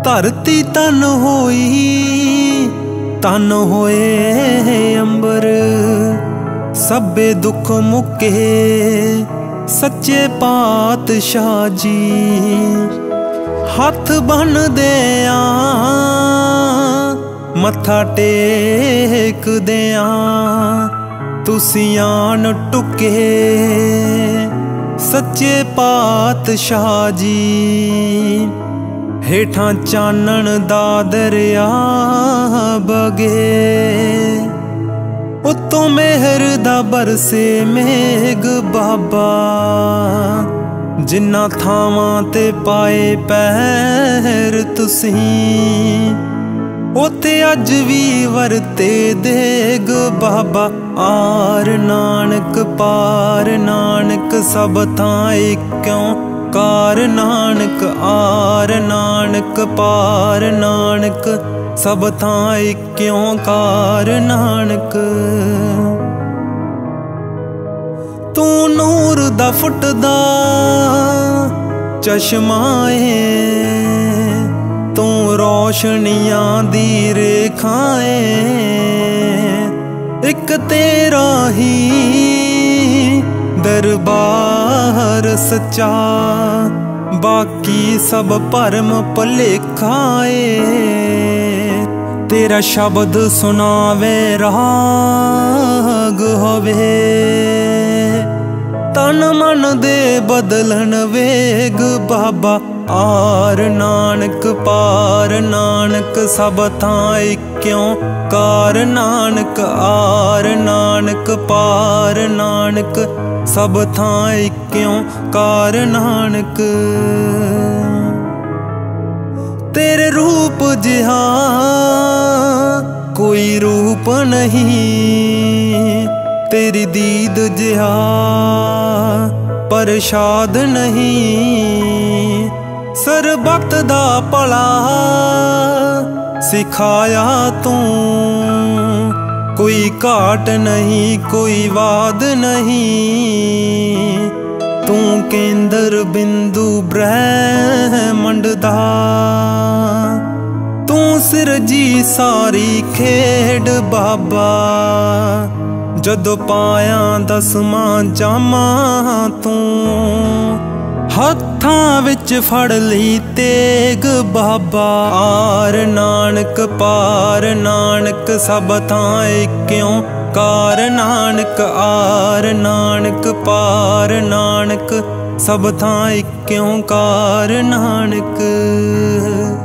धरती तन होई तन होए अंबर, सब्बे दुख मुके सच्चे पातशाह जी। हथ बन देया मत्था टेक देया, तुसी आन टुके सच्चे पातशाह जी। हेठां चानण दा दरिया बगे, उत्तों मेहर दा बरसे मेघ बाबा। जिन्ना थावां ते पाए पैर तुसी, उत्थे अज भी वरते देग बाबा। आर नानक पार नानक सब थां इक्यों कार नानक। आर नानक पार नानक सब थां इक्यों कार नानक। तू नूर दा फुटदा चश्मा है, तू रोशनियां दी रेखाएं। एक तेरा ही दरबार सच्चा, बाकी सब भरम भुलेखाए। तेरा शब्द सुनावे राग होवे, तन मन दे बदलन वेग बाबा। आर नानक पार नानक सब थां इक्यों कार नानक। आर नानक पार नानक सब थां इक्यों कार नानक। तेरे रूप जिहा कोई रूप नहीं, तेरी दीद जिहा परशाद नहीं। सरबत दा भला सिखाया तू, कोई घाट नहीं कोई वाद नहीं। तू केंद्र बिंदु ब्रह्मंड दा, तू सिरजी सारी खेड बाबा। जदों पाया दसवां जामा तू, हत्थां विच फड़ लई तेग बाबा। आर नानक पार नानक सब थां इक्यों कार नानक। आर नानक पार नानक सब थां इक्यों कार नानक।